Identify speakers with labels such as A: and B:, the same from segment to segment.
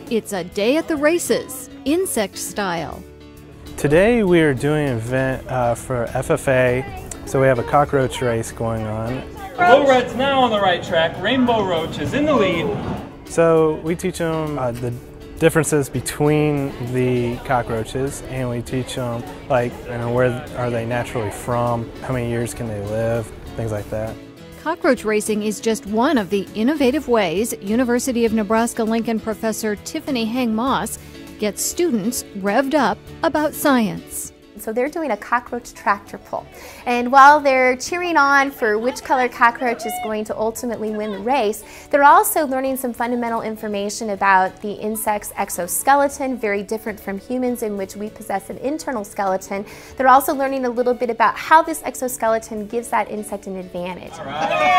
A: It's a day at the races, insect style.
B: Today we are doing an event for FFA, so we have a cockroach race going on.
C: Blue Red's now on the right track. Rainbow Roach is in the lead.
B: So we teach them the differences between the cockroaches, and we teach them like, where are they naturally from, how many years can they live, things like that.
A: Cockroach racing is just one of the innovative ways University of Nebraska-Lincoln professor Tiffany Heng-Moss gets students revved up about science.
D: So they're doing a cockroach tractor pull. And while they're cheering on for which color cockroach is going to ultimately win the race, they're also learning some fundamental information about the insect's exoskeleton, very different from humans in which we possess an internal skeleton. They're also learning a little bit about how this exoskeleton gives that insect an advantage.
C: All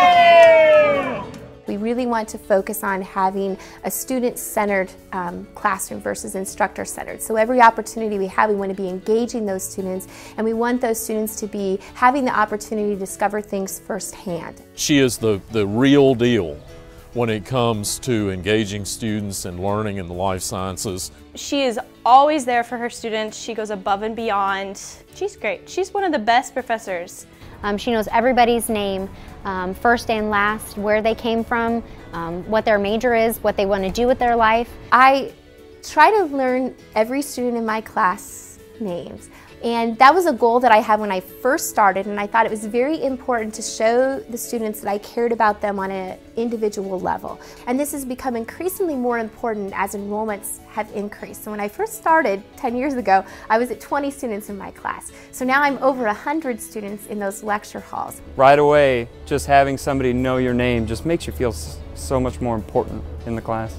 C: right.
D: We really want to focus on having a student-centered classroom versus instructor-centered. So every opportunity we have, we want to be engaging those students, and we want those students to be having the opportunity to discover things firsthand.
E: She is the real deal when it comes to engaging students and learning in the life sciences.
F: She is always there for her students. She goes above and beyond. She's great. She's one of the best professors.
G: She knows everybody's name, first and last, where they came from, what their major is, what they want to do with their life.
D: I try to learn every student in my class names. And that was a goal that I had when I first started, and I thought it was very important to show the students that I cared about them on an individual level. And this has become increasingly more important as enrollments have increased. So when I first started 10 years ago, I was at 20 students in my class. So now I'm over 100 students in those lecture halls.
H: Right away, just having somebody know your name just makes you feel so much more important in the class.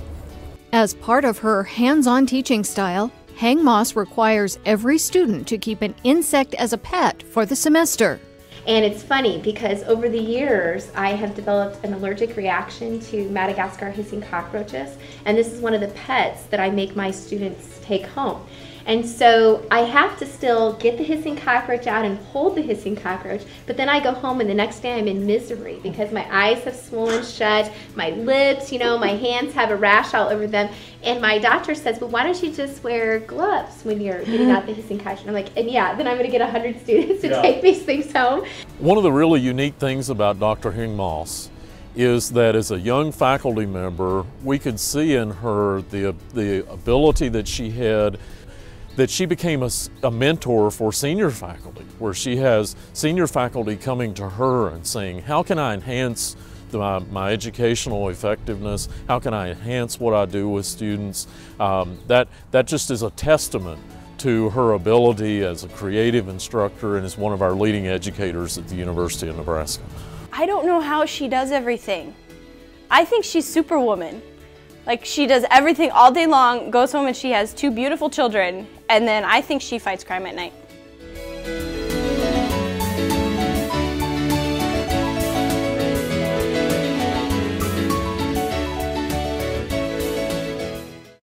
A: As part of her hands-on teaching style, Heng-Moss requires every student to keep an insect as a pet for the semester.
D: And it's funny because over the years I have developed an allergic reaction to Madagascar hissing cockroaches, and this is one of the pets that I make my students take home. And so I have to still get the hissing cockroach out and hold the hissing cockroach, but then I go home and the next day I'm in misery because my eyes have swollen shut, my lips, my hands have a rash all over them. And my doctor says, well, why don't you just wear gloves when you're getting out the hissing cockroach? And I'm like, and yeah, then I'm gonna get 100 students to take these things home.
E: One of the really unique things about Dr. Heng-Moss is that as a young faculty member, we could see in her the ability that she had, that she became a mentor for senior faculty, where she has senior faculty coming to her and saying, how can I enhance my educational effectiveness? How can I enhance what I do with students? That just is a testament to her ability as a creative instructor and as one of our leading educators at the University of Nebraska.
F: I don't know how she does everything. I think she's Superwoman. Like, she does everything all day long, goes home and she has 2 beautiful children, and then I think she fights crime at night.